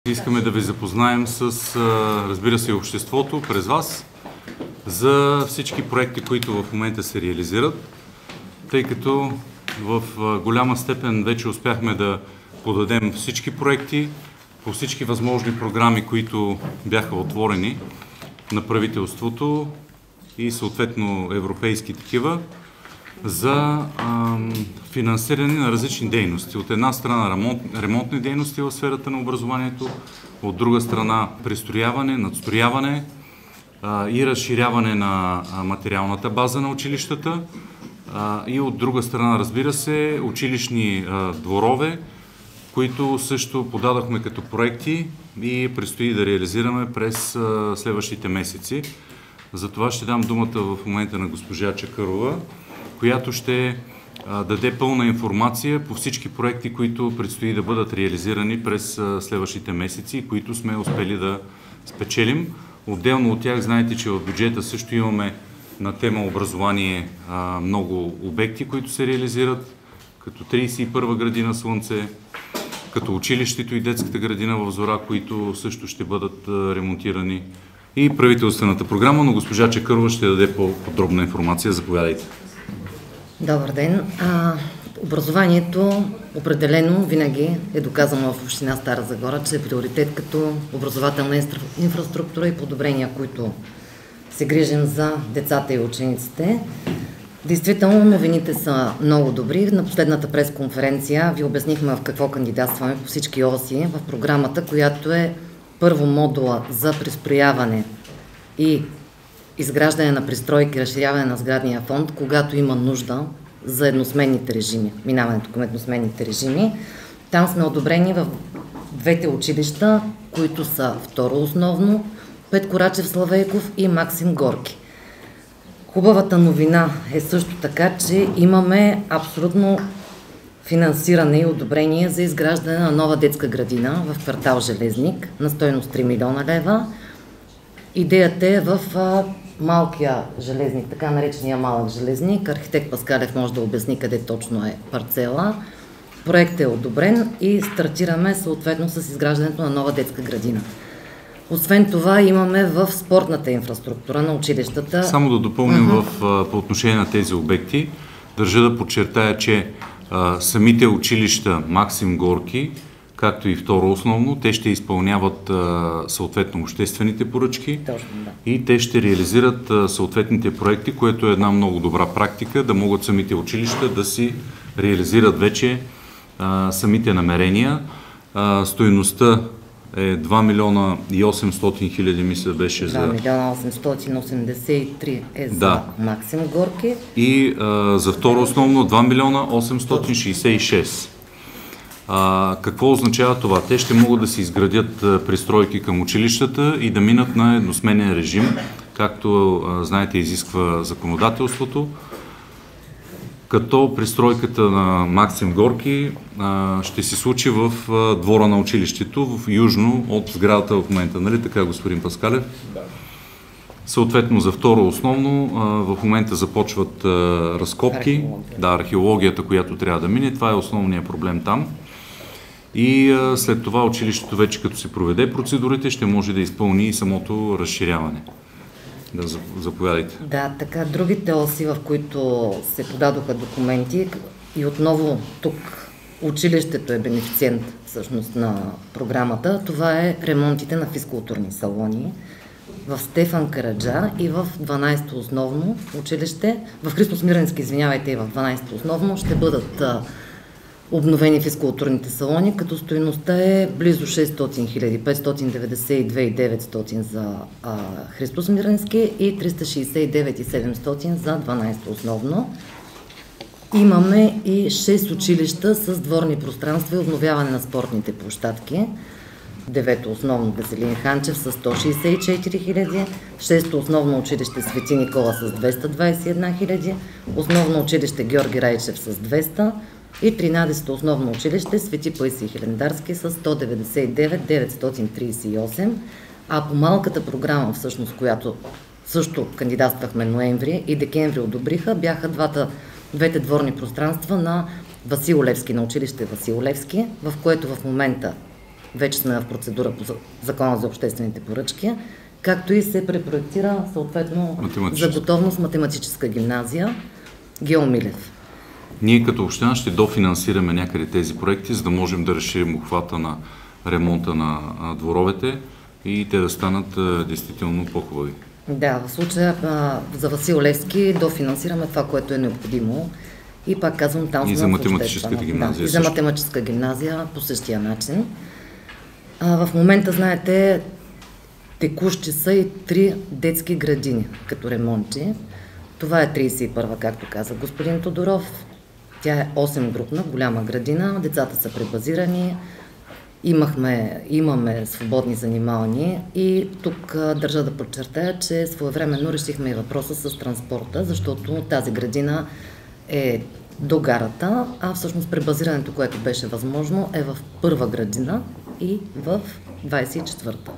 Искаме да ви запознаем с, разбира се, обществото през вас за всички проекти, които в момента се реализират, тъй като в голяма степен вече успяхме да подадем всички проекти по всички възможни програми, които бяха отворени на правителството и съответно европейски такива, за финансиране на различни дейности. От една страна ремонтни дейности в сферата на образованието, от друга страна пристрояване, надстрояване и разширяване на материалната база на училищата и от друга страна, разбира се, училищни дворове, които също подадохме като проекти и предстои да реализираме през следващите месеци. За това ще дам думата в момента на госпожа Чакърова, която ще даде пълна информация по всички проекти, които предстои да бъдат реализирани през следващите месеци и които сме успели да спечелим. Отделно от тях, знаете, че в бюджета също имаме на тема образование много обекти, които се реализират, като 31-а градина Слънце, като училището и детската градина в Зора, които също ще бъдат ремонтирани, и правителствената програма, но госпожа Чакърова ще даде по-подробна информация. Заповядайте. Добър ден. Образованието определено винаги е доказано в община Стара Загора, че е приоритет като образователна инфраструктура и подобрения, които се грижим за децата и учениците. Действително новините са много добри. На последната пресконференция ви обяснихме в какво кандидатстваме по всички оси в програмата, която е първо модула за пристрояване и изграждане на пристройки, разширяване на сградния фонд, когато има нужда за едносменните режими, минаването към едносменните режими. Там сме одобрени в двете училища, които са второ основно, Петко Рачев Славейков и Максим Горки. Хубавата новина е също така, че имаме абсолютно финансиране и одобрение за изграждане на нова детска градина в квартал Железник на стойност 3 милиона лева. Идеята е в малкия железник, така наречения малък железник. Архитект Паскалев може да обясни къде точно е парцела. Проектът е одобрен и стартираме съответно с изграждането на нова детска градина. Освен това имаме в спортната инфраструктура на училищата. Само да допълним по отношение на тези обекти. Държа да подчертая, че самите училища Максим Горки, както и второ основно, те ще изпълняват съответно обществените поръчки. Точно, да. И те ще реализират съответните проекти, което е една много добра практика, да могат самите училища да си реализират вече самите намерения. Стойността е 2 милиона и 800 хиляди, мисля, беше за... 2 милиона 883 е за Максим Горки. И за второ основно 2 милиона 866. Какво означава това? Те ще могат да се изградят пристройки към училищата и да минат на едносменен режим, както знаете изисква законодателството, като пристройката на Максим Горки ще се случи в двора на училището, в южно от сградата в момента. Нали така, господин Паскалев? Да. Съответно за второ основно в момента започват разкопки. Археологията, която трябва да мине. Това е основният проблем там. И след това училището вече като се проведе процедурите, ще може да изпълни и самото разширяване. Да, заповядайте. Да, така, другите оси, в които се подадоха документи, и отново тук училището е бенефициент всъщност на програмата, това е ремонтите на физкултурни салони в Стефан Караджа и в 12-то основно училище, в Христо Смиренски, извинявайте, и в 12-то основно ще бъдат обновени физкултурните салони, като стойността е близо 600 хиляди, 592 900 за Христо Смиренски и 369 700 за 12-то основно. Имаме и 6 училища с дворни пространства и обновяване на спортните площадки. 9-то основно Веселин Ханчев с 164 хиляди, 6-то основно училище Свети Никола с 221 хиляди, основно училище Георги Райчев с 200 и 13-то основно училище Свети Паисий Хилендарски с 199 938, а по малката програма, всъщност, която също кандидатствахме ноември и декември одобриха, бяха двете дворни пространства на Васил Левски, на училище Васил Левски, в което в момента вече сме в процедура по Закона за обществените поръчки, както и се препроектира съответно за готовност математическа гимназия Гео Милев. Ние като община ще дофинансираме някъде тези проекти, за да можем да разширим обхвата на ремонта на дворовете и те да станат действително по-хубави. Да, в случая за Васил Левски дофинансираме това, което е необходимо. И пак казвам, там и за математическата гимназия. Да, и за математическа гимназия по същия начин. В момента, знаете, текущи са и 3 детски градини като ремонти. Това е 31-а, както каза господин Тодоров. Тя е 8-групна, голяма градина. Децата са пребазирани. Имаме свободни занимални и тук държа да подчертая, че своевременно решихме и въпроса с транспорта, защото тази градина е до гарата, а всъщност пребазирането, което беше възможно, е в първа градина и в 24-та.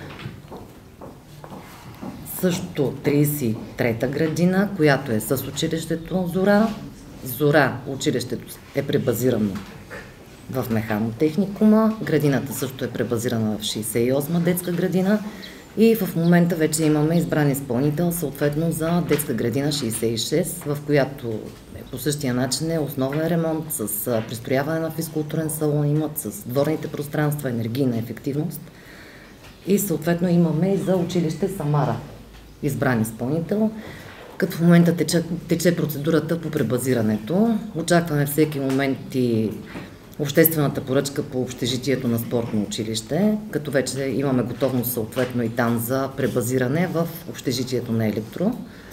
Също 33-та градина, която е с училището Зора. Зора, училището е пребазирано в механотехникума, градината също е пребазирана в 68-ма детска градина и в момента вече имаме избран изпълнител съответно за детска градина 66, в която по същия начин е основен ремонт с пристрояване на физкултурен салон, имат с дворните пространства, енергийна ефективност и съответно имаме и за училище Самара избран изпълнител, като в момента тече процедурата по пребазирането. Очакваме всеки момент и обществената поръчка по общежитието на спортно училище, като вече имаме готовност съответно и там за пребазиране в общежитието на Електро.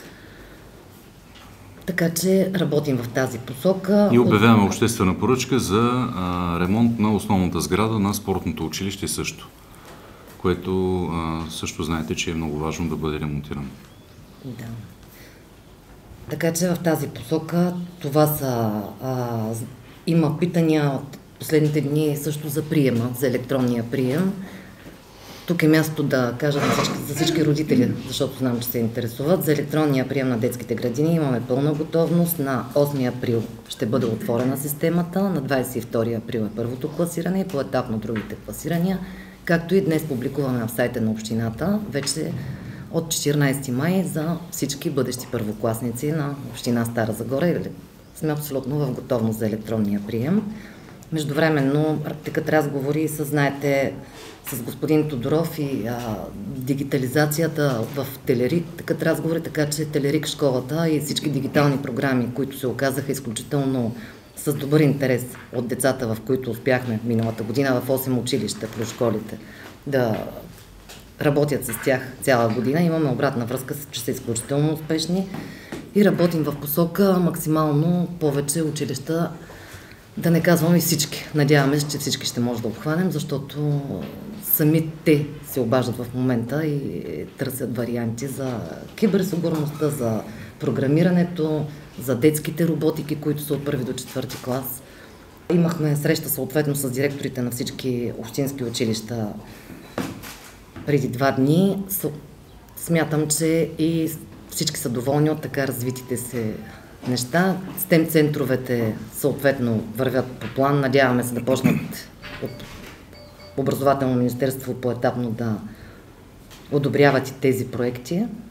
Така че работим в тази посока. И обявяваме обществена поръчка за ремонт на основната сграда на спортното училище също, което също знаете, че е много важно да бъде ремонтирано. Да. Така че в тази посока това са... Има питания от последните дни също за приема, за електронния прием. Тук е място да кажа за всички родители, защото знам, че се интересуват. За електронния прием на детските градини имаме пълна готовност. На 8 април ще бъде отворена системата, на 22 април е първото класиране и поетапно другите класирания. Както и днес публикуваме на сайта на общината, вече от 14 май за всички бъдещи първокласници на община Стара Загора. Сме абсолютно в готовност за електронния прием. Междувременно текат разговори знаете, с господин Тодоров и дигитализацията в Телерик, текат разговори, така че Телерик школата и всички дигитални програми, които се оказаха изключително с добър интерес от децата, в които успяхме миналата година в 8 училища плюс школите да работят с тях цяла година. Имаме обратна връзка, че са изключително успешни и работим в посока максимално повече училища, да не казвам и всички. Надяваме се, че всички ще може да обхванем, защото сами те се обаждат в момента и търсят варианти за киберсигурността, за програмирането, за детските роботики, които са от 1 до 4 клас. Имахме среща съответно с директорите на всички общински училища преди 2 дни. Смятам, че и всички са доволни от така развитите се неща. STEM центровете съответно вървят по план. Надяваме се да почнат от Образователно министерство поетапно да одобряват и тези проекти.